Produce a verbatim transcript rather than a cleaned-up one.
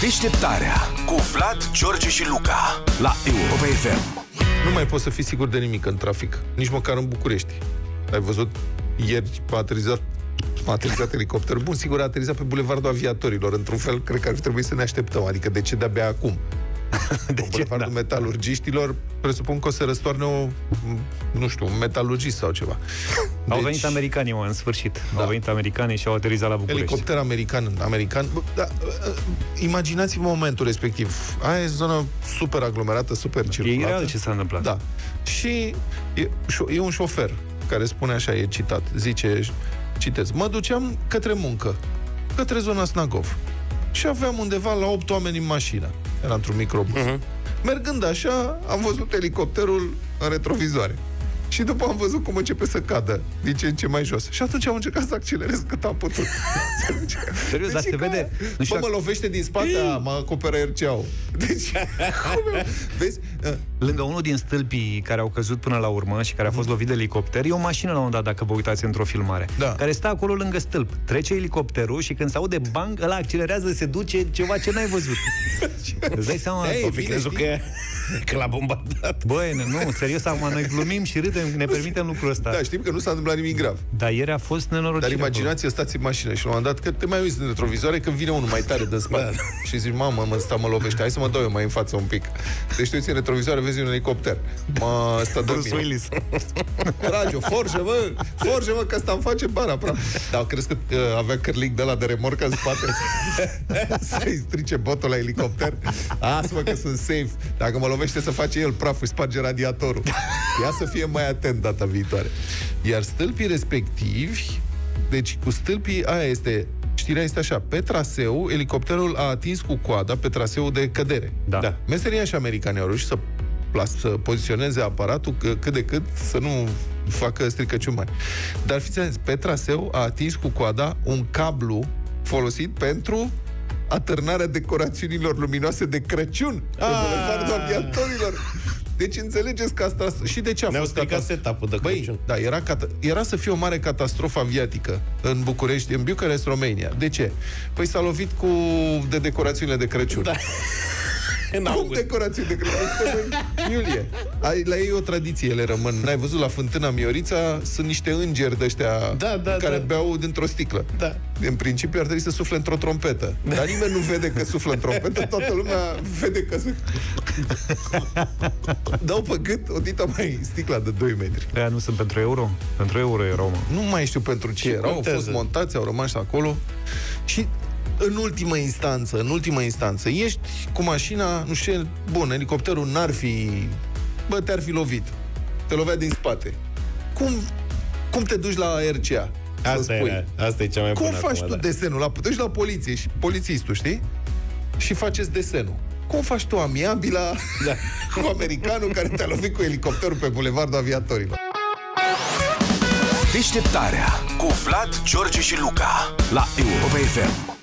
Deșteptarea cu Vlad, George și Luca la Europa F M. Nu mai poți să fii sigur de nimic în trafic, nici măcar în București. Ai văzut ieri a aterizat, a aterizat elicopterul. Bun, sigur a aterizat pe Bulevardul Aviatorilor. Într-un fel, cred că ar trebui să ne așteptăm. Adică de ce de-abia acum? De ce? Bulevardul da. Metalurgiștilor, presupun că o să răstoarne o, nu știu, un metalurgist sau ceva. Deci, au venit americanii, mă, în sfârșit. Da. Au venit americanii și au aterizat la București. Elicopter american, american. Da, imaginați-vă momentul respectiv. Aia e zonă super aglomerată, super circulată. E real ce s-a întâmplat. Da. Și e, e un șofer care spune așa, e citat, zice, citez, mă duceam către muncă, către zona Snagov. Și aveam undeva la opt oameni în mașină. Era într-un microbus. Uh-huh. Mergând așa, am văzut elicopterul în retrovizoare. Și după am văzut cum începe să cadă din ce în ce mai jos. Și atunci am încercat să accelerez cât am putut. Serios, dar se vede... Bă, mă lovește din spate, a, mă acoperă R C A-ul. Deci, vezi? Lângă unul din stâlpii care au căzut până la urmă și care a fost lovit de elicopter, e o mașină la un moment dat, dacă vă uitați într-o filmare, da. Care stă acolo lângă stâlp. Trece elicopterul și când se aude bang, ăla accelerează, se duce ceva ce n-ai văzut. Îți dai seama? Ei, fi crezut că, că l-a bombardat. Băi, nu, serios, acum noi glumim și râdem, ne permitem lucrul ăsta. Da, știm că nu s-a întâmplat nimic grav. Dar ieri a fost nenorocire. Dar imaginați-vă, stați în mașină și la un moment dat, că te mai uiți în retrovizoare când vine unul mai tare din spate. Și zici, mamă, mă, ăsta mă lovește, hai să mă dau eu mai în față un pic. Deci te uiți în retrovizoare, vezi un elicopter. Mă, ăsta Bruce Willis. Radio, forjă, mă, forjă, mă, că ăsta îmi face bara, pra. Dar crezi că uh, avea cărlic de ăla de remorcă în spate? Să-i strice botul la elicopter? Asă-mă că sunt safe. Dacă mă lovește să face el praf, îi sparge radiatorul. Ia să fie mai atent data viitoare. Iar stâlpii respectivi, deci cu stâlpii, aia este, știrea este așa, pe traseu, elicopterul a atins cu coada pe traseul de cădere. Da. Da. Meseria și americanii au reușit să, să poziționeze aparatul cât de cât să nu facă stricăciuni mari. Dar fiți atenți, pe traseu a atins cu coada un cablu folosit pentru atârnarea decorațiunilor luminoase de Crăciun pe Bulevardul Aviatorilor. Deci înțelegeți că asta... Și de ce a Ne-au fost stricat catas... setup-ul de Crăciun. Băi, da, era, cata... era să fie o mare catastrofă aviatică în București, în Bucharest, România. De ce? Păi s-a lovit cu de decorațiunile de Crăciun. Da. Cum decorații de Crăciun? Iulie. Ai, la ei o tradiție, ele rămân. N-ai văzut la Fântâna Miorița? Sunt niște îngeri de-ăștia da, da, care da. beau dintr-o sticlă. Da. În principiu ar trebui să sufle într-o trompetă. Da. Dar nimeni nu vede că suflă în trompetă, toată lumea vede că se... dau pe gât o dită mai sticla de doi metri. Aia nu sunt pentru euro? Pentru euro erau, mă. Nu mai știu pentru ce, ce erau, contează? Au fost montați, au rămas acolo. Și în ultimă instanță, în ultimă instanță, ești cu mașina, nu știu, bun, elicopterul n-ar fi, bă, te-ar fi lovit. Te lovea din spate. Cum, cum te duci la R C A? Asta, era, asta e cea mai Cum bună faci acum, tu da. desenul? La, te duci la poliție și polițistul, știi? Și faceți desenul. Cum faci tu amiabila da. cu americanul care te-a lovit cu elicopterul pe Bulevardul Aviatorilor? Deșteptarea cu Vlad, George și Luca la Europa F M.